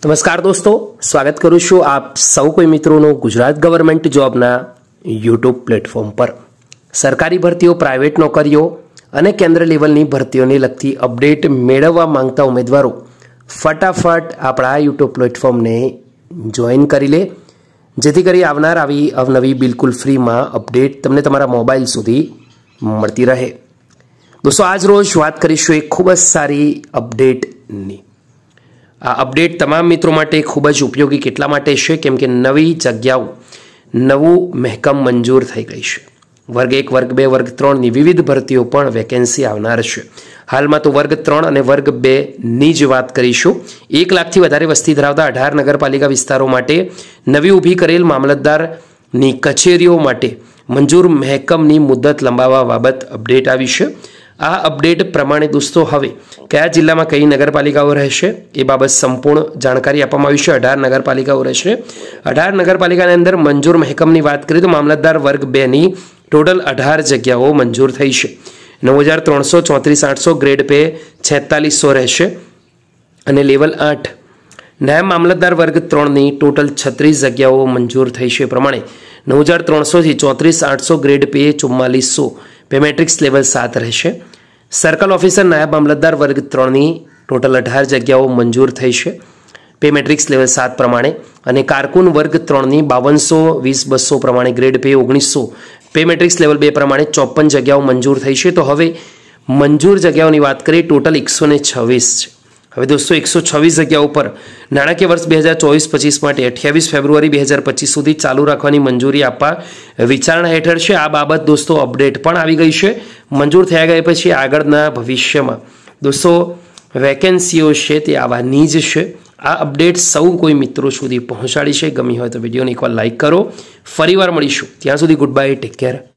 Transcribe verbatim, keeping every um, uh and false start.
नमस्कार दोस्तों, स्वागत करूँ छूं आप सौ कोई मित्रों गुजरात गवर्नमेंट जॉबना यूट्यूब प्लेटफॉर्म पर। सरकारी भर्तीओ, प्राइवेट नौकरीओ अने केन्द्र लेवलनी भर्तीओने लगती अपडेट मेळववा मांगता उमेदवारों फटाफट आपणा यूट्यूब प्लेटफॉर्म ने जॉइन करी ले, जेथी करी आवनार आवी अवनवी बिल्कुल फ्री में अपडेट तमने तमारा मोबाइल सुधी मळती रहे। दोस्तों, आज रोज बात करीशुं एक खूब ज सारी अपडेटनी। आ अपडेट तमाम मित्रों माटे खूब ज उपयोगी केटला माटे छे केम के नवी जग्याओ नवुं महेकम मंजूर थई गई छे। वर्ग एक, वर्ग बे, वर्ग त्रण नी विविध भर्तीओ पण वेकेन्सी आवनार छे। हालमां तो वर्ग त्रण अने वर्ग बे नी ज वात करीशुं। एक लाखथी वधारे वस्ती धरावता अठार नगरपालिका विस्तारों माटे नवी ऊभी करेल मामलतदारनी कचेरीओ माटे मंजूर महेकमनी मुदत लंबाववा बाबत अपडेट आवी छे। आ अपडेट प्रमाणे दोस्तों हवे कया जिल्लामां कई नगरपालिकाओ रहेशे ए बाबत संपूर्ण जानकारी आपवामां आवी छे। अठार नगरपालिकाओ रहेशे। अठार नगरपालिकानी अंदर मंजूर महेकमनी वात करीए तो मामलतदार वर्ग बे नी टोटल अठार जग्याओ मंजूर थई छे। नौ हज़ार त्रण सौ चौतरीस आठ सौ ग्रेड पे छेतालीस सौ रहेशे अने लेवल आठ नायब मामलतदार वर्ग त्रण नी टोटल छत्रीस जग्याओ मंजूर थई छे। प्रमाणे नौ हज़ार त्रण सौ थी चौतरीस आठ सौ ग्रेड पे चुम्मालीस सौ पे मेट्रिक्स लेवल सात रहेशे। सर्कल ऑफिसर नायब मामलतदार वर्ग त्रण नी टोटल अठार जग्याओ मंजूर थई छे पे मेट्रिक्स लेवल सात प्रमाणे अने कारकुन वर्ग त्रण नी बावन सौ वीस बसो प्रमाणे ग्रेड पे ओगनीस सौ पे मेट्रिक्स लेवल बे प्रमाणे चौपन जग्याओ मंजूर थई छे। तो हवे मंजूर जग्याओनी वात करीए टोटल एक सौ छवीस छे। हवे दोस्तों एक सौ छवीस जग्याओं पर नाણાકીય वर्ष બે હજાર ચોવીસ પચીસ માટે अठावीस फेब्रुआरी બે હજાર પચીસ सुधी चालू राखवानी मंजूरी आपवा विचारणा हेठळ छे। आ बाबत दोस्तों अपडेट पण आवी गई छे। मंजूर थया गया पछी आगळना भविष्यमां दोस्तों वेकेन्सीओ छे ते आवવાની જ છે। आ अपडेट सौ कोई मित्रों सुधी पहोंचाडी छे। गमी होय तो विडियोने एकवार लाइक करो। फरीवार मळीशुं, त्यां सुधी गुड बाय, टेक केर।